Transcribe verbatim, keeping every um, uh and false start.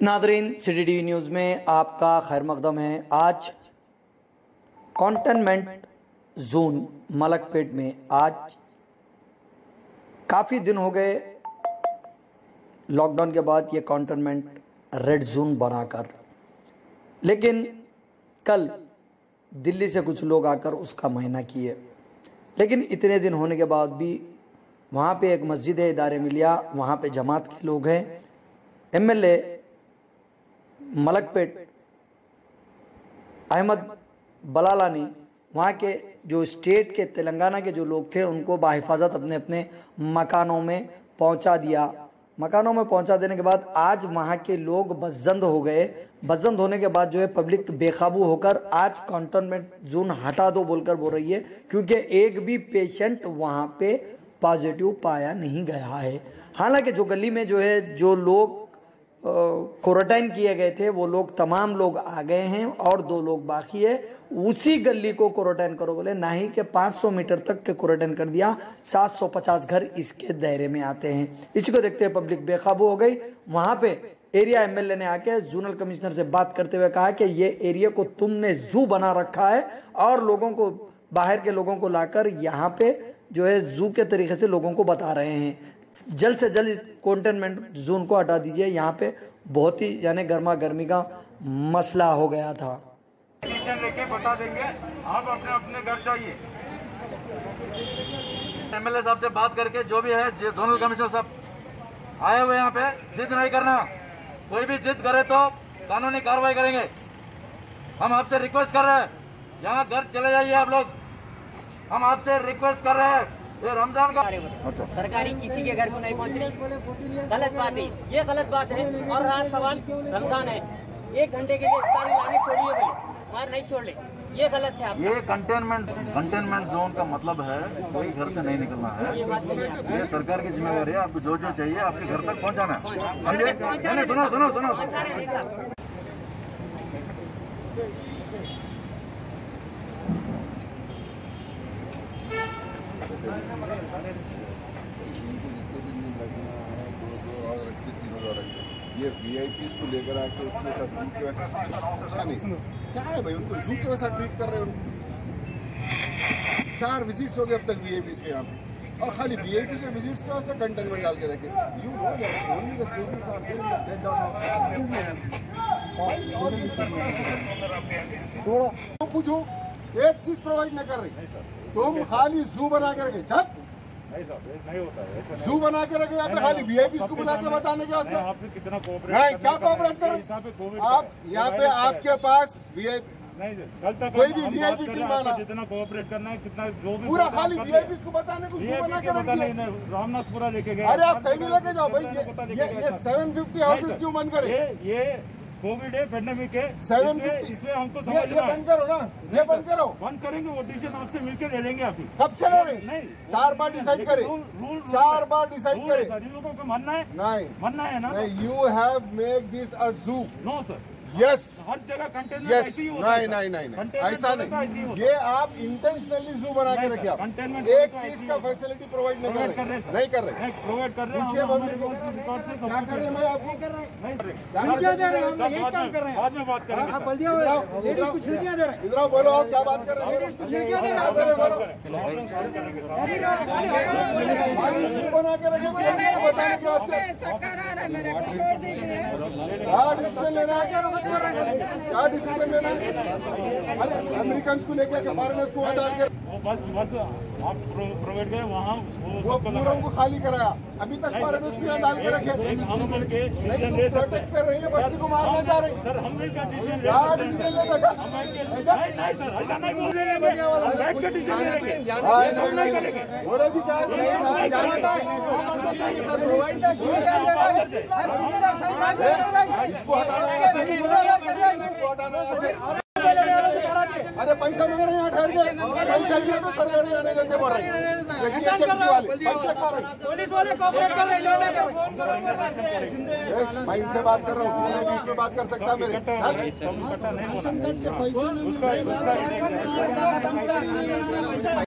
Nadreen, city TV news में आपका खैर मकदम है। आज कंटेनमेंट जोन मलकपेट में आज काफ़ी दिन हो गए लॉकडाउन के बाद ये कंटेनमेंट रेड जोन बनाकर, लेकिन कल दिल्ली से कुछ लोग आकर उसका मायना किए। लेकिन इतने दिन होने के बाद भी वहाँ पे एक मस्जिद है, इदारे मिलिया, वहाँ पे जमात के लोग हैं। एमएलए मलकपेट अहमद बलालानी वहाँ के जो स्टेट के तेलंगाना के जो लोग थे उनको बाहिफाजत अपने अपने मकानों में पहुँचा दिया। मकानों में पहुँचा देने के बाद आज वहाँ के लोग बसजंद हो गए। बसजंद होने के बाद जो है पब्लिक बेकाबू होकर आज कंटेनमेंट जोन हटा दो बोलकर बोल रही है, क्योंकि एक भी पेशेंट वहाँ पे पॉजिटिव पाया नहीं गया है। हालांकि जो गली में जो है जो लोग क्वारंटाइन किए गए थे वो लोग तमाम लोग आ गए हैं और दो लोग बाकी है। उसी गली को क्वारंटाइन करो बोले, ना ही के पाँच सौ मीटर तक के क्वारंटाइन कर दिया। सात सौ पचास घर इसके दायरे में आते हैं। इसी को देखते हुए पब्लिक बेकाबू हो गई। वहां पे एरिया एमएलए ने आके जोनल कमिश्नर से बात करते हुए कहा कि ये एरिया को तुमने जू बना रखा है और लोगों को, बाहर के लोगों को लाकर यहाँ पे जो है जू के तरीके से लोगों को बता रहे हैं। जल्द से जल्द कंटेनमेंट जोन को हटा दीजिए। यहाँ पे बहुत ही यानी गर्मा गर्मी का मसला हो गया था। लेके बता देंगे, आप अपने अपने घर जाइए। एमएलए साहब से बात करके जो भी है जोनल कमिश्नर साहब आए हुए यहाँ पे, जिद नहीं करना। कोई भी जिद करे तो कानूनी कार्रवाई करेंगे। हम आपसे रिक्वेस्ट कर रहे हैं, यहाँ घर चले जाइए आप लोग। हम आपसे रिक्वेस्ट कर रहे हैं, ये रमजान का सरकारी किसी के घर को नहीं पहुंच रही, गलत बात है, ये गलत बात है। और रात सवाल रमजान है, एक घंटे के लिए इफ्तारी लाने छोड़िए भाई, बाहर नहीं छोड़ ले, ये गलत है। आप ये कंटेनमेंट कंटेनमेंट जोन का मतलब है कोई घर से नहीं निकलना है। ये सरकार की जिम्मेवारी है, आपको जो जो चाहिए आपके घर तक पहुँचाना है। सुनो सुनो सुनो ये वीआईपी को लेकर आके उसके साथ जू के वैसा अच्छा नहीं, क्या है भाई, उनको जू के वैसा ट्रीट कर रहे हैं। उनको चार विजिट्स हो गए अब तक वीआईपी से यहाँ पे, और खाली वीआईपी के विजिट्स के वास्ते कंटेनमेंट डाल के रखे। You know that only the cases are there in the dead down. तो पूछो, एक चीज प्रोवाइड नहीं कर रही, तुम खाली जू बना के रखे। छत नहीं होता है ऐसा, जू बना के रखे यहाँ पे, खाली वीआईपी को बुला के बताने के वास्ते। आपसे कितना कोऑपरेट नहीं, क्या कोऑपरेट करें आप यहाँ पे? आपके पास वीआईपी नहीं, कल तक कोई भी वीआईपी टीम आना, जितना कोऑपरेट करना है, कितना जो भी पूरा खाली वीआईपी को बताने को जू बना के रखे। रामनाथपुरा लेके गए। अरे आप कहीं भी लेके जाओ भाई, ये ये सेवन फिफ्टी हाउसेज क्यों बंद करे? ये कोविड है, पेंडेमिक है, सेवन इसमें हमको ये ये बंद करो ना, ये बंद करो। बंद करेंगे, वो डिसीजन आपसे मिलकर ले लेंगे। आप कब से ले रहे? नहीं, चार बार डिसाइड करे, चार बार डिसाइड करे। इन लोगों को मानना है, नहीं मानना है ना। You have make this a zoo. No sir, yes हर जगह कंटेनमेंट यस ऐसे ही होता नहीं है। नहीं नहीं नहीं Containment ऐसा होता है, ऐसे ही नहीं। होता ये आप इंटेंशनली जू बना के रखे। आप Containment एक होता है, चीज ऐसे का ही फैसिलिटी प्रोवाइड नहीं प्रोवाइड कर कर रहे रहे, हैं, नहीं कर रहे। प्रोवाइड कर रहे हैं। पूछिए हम पब्लिक हमारे को, पास रिकॉर्ड से सब क्या कुछ कर रहे हैं भाई? आपको नहीं, क्या दे रहे हैं? हम लोग यही काम कर रहे हैं। बाद में बात करेंगे। आप बल्दिया लेडीज को छिड़कियां दे रहे हैं। इधर आओ, बोलो आप क्या बात कर रहे हैं? लेडीज को छिड़कियां दे रहे क्या हैं। कर रहे हैं? बोलो जू बना के रखे भाई, आपको बताने के वास्ते। क्या डिसीजन लेना है? क्या डिसीजन लेना है? अरे अमेरिकन को लेके फॉरेनर्स को वहाँ डाल के वो बस बस आप प्रोवाइड करें वहाँ, वो पूरा को खाली कराया। अभी तक फॉरेनर्स को यहाँ डाल के रखे। हम मिलके नहीं तो प्रोटेक्ट कर रही है, बस्ती को मारना चाह रही। सर, हम मिलकर डिसीजन क्या डिसीजन लेगा सर? नहीं नहीं सर, ऐसा नहीं बोल रहे हैं। बैठ के डिसीजन लेंगे। हाँ, नहीं नहीं नहीं बोले जी क्या इसको हटाना है, इसको हटाना है। अरे पैसा वगैरह यहाँ ठहर गए, पैसा दिया तो कर रहे आने देते बोल रहे हैं। पैसा खा रहे, पुलिस वाले कोऑपरेट कर रहे हैं। फोन करो, मैं इनसे बात कर रहा हूँ, पूरे बीच में बात कर सकता है मेरे। पैसा नहीं